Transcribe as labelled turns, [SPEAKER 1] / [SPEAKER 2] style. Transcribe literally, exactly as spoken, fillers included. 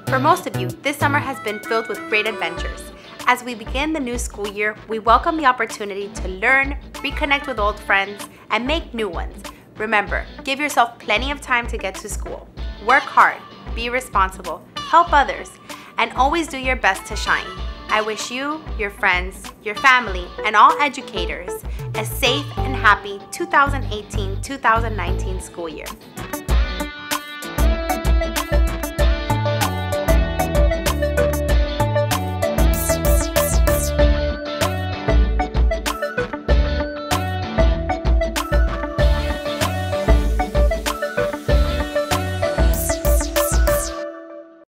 [SPEAKER 1] For most of you, this summer has been filled with great adventures. As we begin the new school year, we welcome the opportunity to learn, reconnect with old friends, and make new ones. Remember, give yourself plenty of time to get to school. Work hard, be responsible, help others, and always do your best to shine. I wish you, your friends, your family, and all educators a safe and happy two thousand eighteen two thousand nineteen school year.